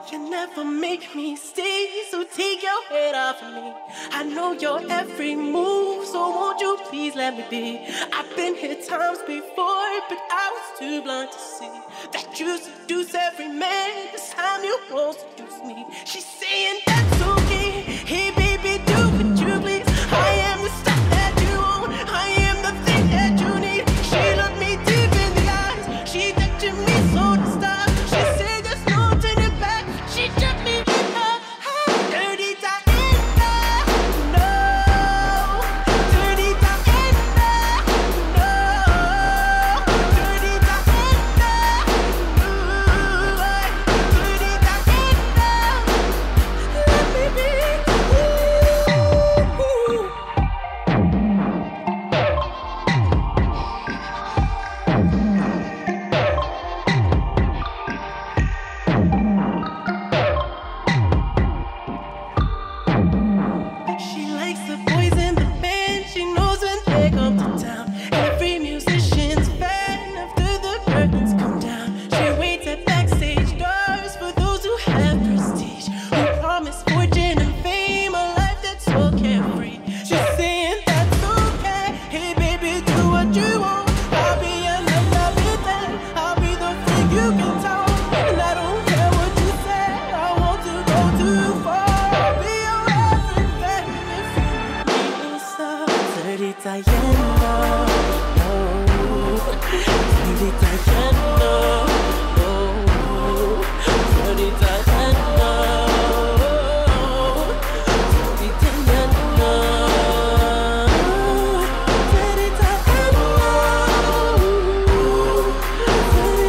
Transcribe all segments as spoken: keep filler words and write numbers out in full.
You never make me stay, so take your head off of me. I know your every move, so won't you please let me be? I've been here times before, but I was too blind to see that you seduce every man. This time you won't seduce me. She's saying that's okay. Hey baby, do what you please. I am the stuff that you want. I am the thing that you need. She looked me deep in the eyes. She touching me so to stop. She said there's no turning back. She took me in her dirty Diana. No, dirty Diana. No, dirty Diana. Ooh, dirty Diana. Let me be. Ooh. She likes the boys in the band. She knows when they come to town. Every musician's fan after the curtains come down. She waits at backstage doors for those who have prestige, who promise fortune and fame, a life that's so carefree. She's saying that's okay. Hey baby, do what you want. I'll be your love, I'll be there. I'll be the freak you can talk. And I don't care what you say. I want to go too far. I'll be your everything if you need so. Dirty Diana, oh, dirty Diana, oh, dirty Diana, oh, dirty Diana, dirty Diana, dirty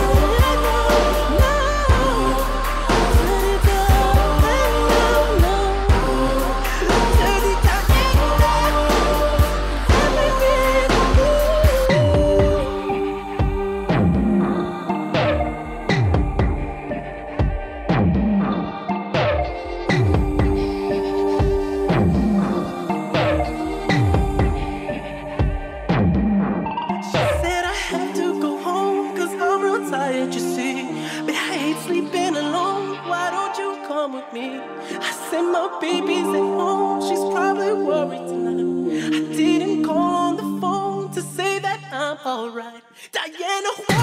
She said I have to go home, cause I'm real tired, you see. But I hate sleeping alone, why don't you come with me? I said my baby's at home, she's probably worried tonight. I didn't call on the phone to say that I'm alright. Diana,